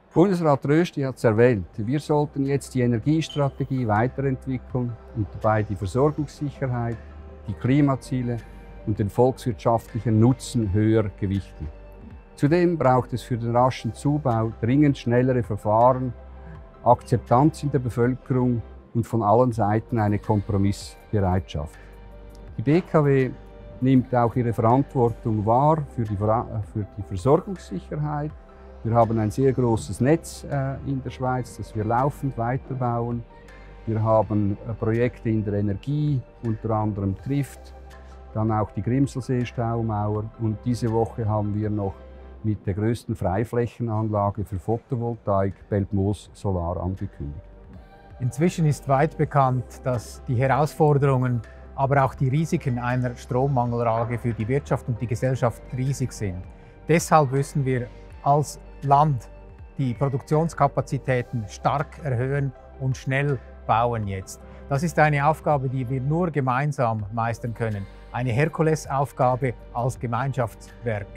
Bundesrat Rösti hat es erwähnt, wir sollten jetzt die Energiestrategie weiterentwickeln und dabei die Versorgungssicherheit, die Klimaziele und den volkswirtschaftlichen Nutzen höher gewichten. Zudem braucht es für den raschen Zubau dringend schnellere Verfahren, Akzeptanz in der Bevölkerung und von allen Seiten eine Kompromissbereitschaft. Die BKW nimmt auch ihre Verantwortung wahr für die Versorgungssicherheit. Wir haben ein sehr großes Netz in der Schweiz, das wir laufend weiterbauen. Wir haben Projekte in der Energie, unter anderem Trift, dann auch die Grimselsee-Staumauer und diese Woche haben wir noch mit der größten Freiflächenanlage für Photovoltaik Belpmoos Solar angekündigt. Inzwischen ist weit bekannt, dass die Herausforderungen, aber auch die Risiken einer Strommangellage für die Wirtschaft und die Gesellschaft riesig sind. Deshalb müssen wir als Land die Produktionskapazitäten stark erhöhen und schnell bauen jetzt. Das ist eine Aufgabe, die wir nur gemeinsam meistern können. Eine Herkulesaufgabe als Gemeinschaftswerk.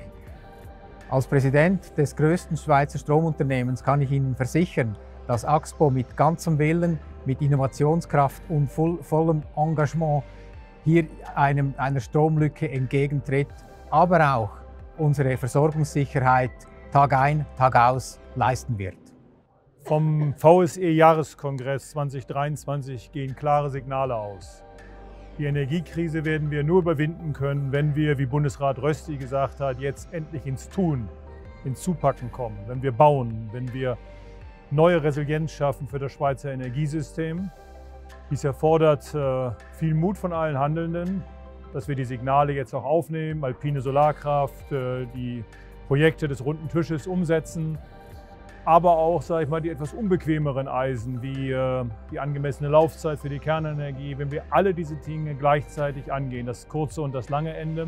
Als Präsident des größten Schweizer Stromunternehmens kann ich Ihnen versichern, dass Axpo mit ganzem Willen, mit Innovationskraft und vollem Engagement hier einer Stromlücke entgegentritt, aber auch unsere Versorgungssicherheit Tag ein, Tag aus leisten wird. Vom VSE-Jahreskongress 2023 gehen klare Signale aus. Die Energiekrise werden wir nur überwinden können, wenn wir, wie Bundesrat Rösti gesagt hat, jetzt endlich ins Tun, ins Zupacken kommen, wenn wir bauen, wenn wir neue Resilienz schaffen für das Schweizer Energiesystem. Dies erfordert viel Mut von allen Handelnden, dass wir die Signale jetzt auch aufnehmen, alpine Solarkraft, die Projekte des runden Tisches umsetzen, aber auch, sage ich mal, die etwas unbequemeren Eisen wie die angemessene Laufzeit für die Kernenergie. Wenn wir alle diese Dinge gleichzeitig angehen, das kurze und das lange Ende.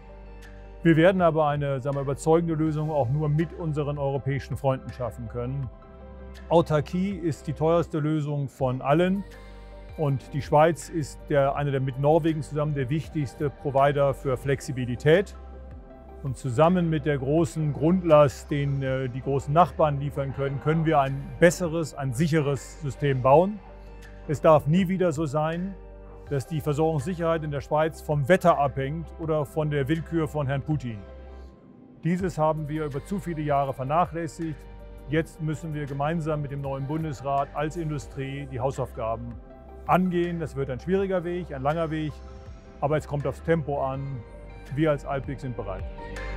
Wir werden aber eine, sagen wir, überzeugende Lösung auch nur mit unseren europäischen Freunden schaffen können. Autarkie ist die teuerste Lösung von allen und die Schweiz ist mit Norwegen zusammen der wichtigste Provider für Flexibilität. Und zusammen mit der großen Grundlast, den die großen Nachbarn liefern können, können wir ein besseres, ein sicheres System bauen. Es darf nie wieder so sein, dass die Versorgungssicherheit in der Schweiz vom Wetter abhängt oder von der Willkür von Herrn Putin. Dieses haben wir über zu viele Jahre vernachlässigt. Jetzt müssen wir gemeinsam mit dem neuen Bundesrat als Industrie die Hausaufgaben angehen. Das wird ein schwieriger Weg, ein langer Weg, aber es kommt aufs Tempo an. Wir als Alpiq sind bereit.